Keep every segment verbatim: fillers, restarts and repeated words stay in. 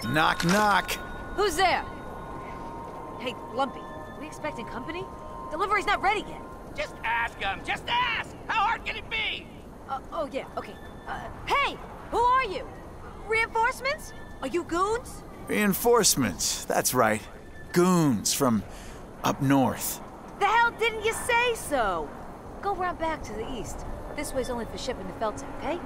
Knock, knock. Who's there? Hey, Lumpy, we expecting company? Delivery's not ready yet. Just ask him. Just ask. How hard can it be? Uh, oh, yeah, okay. Uh, hey, who are you? Reinforcements? Are you goons? Reinforcements, that's right. Goons from up north. The hell didn't you say so? Go round back to the east. This way's only for shipping to Felton, okay?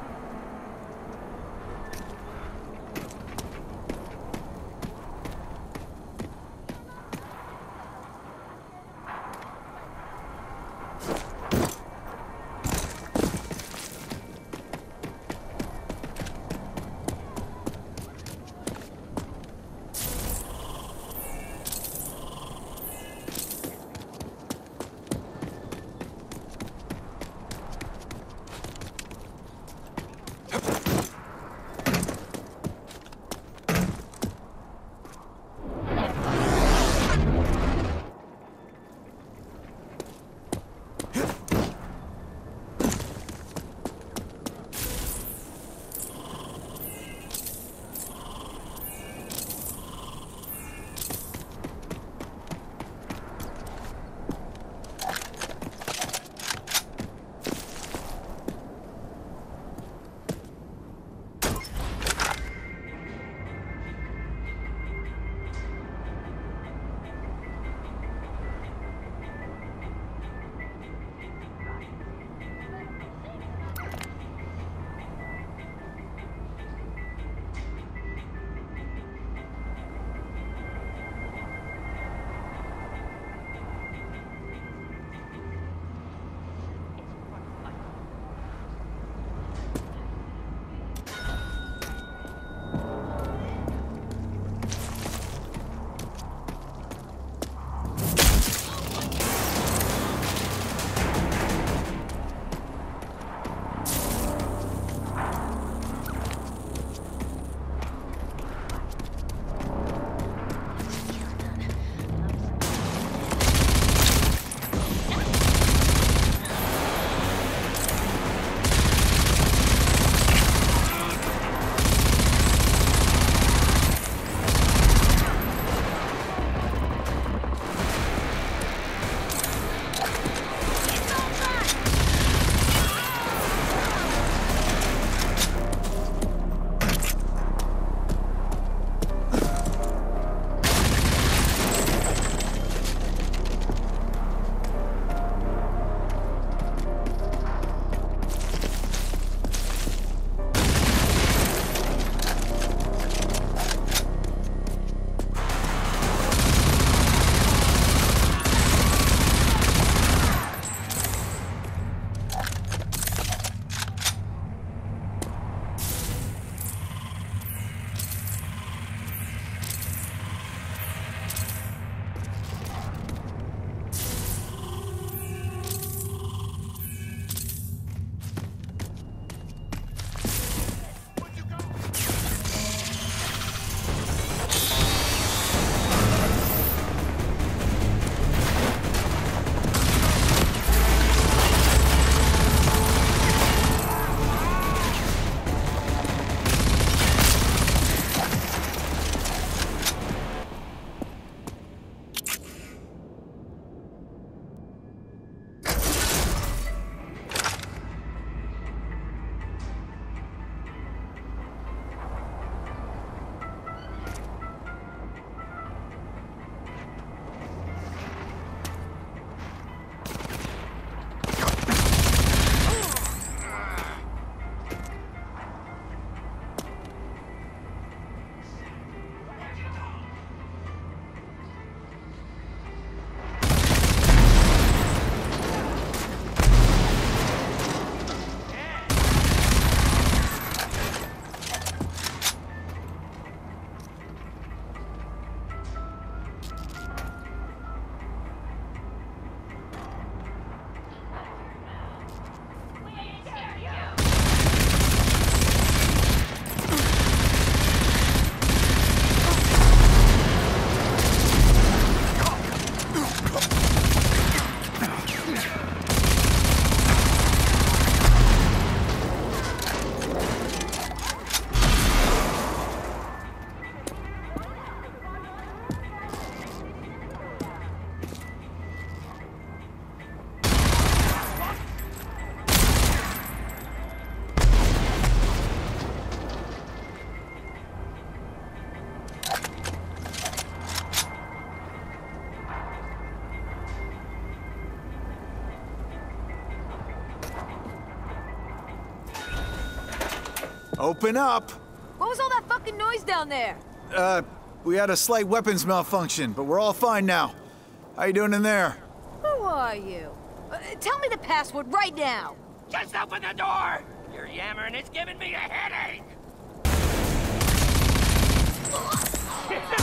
Open up! What was all that fucking noise down there? Uh, we had a slight weapons malfunction, but we're all fine now. How you doing in there? Who are you? Uh, tell me the password right now! Just open the door! You're yammering, it's giving me a headache!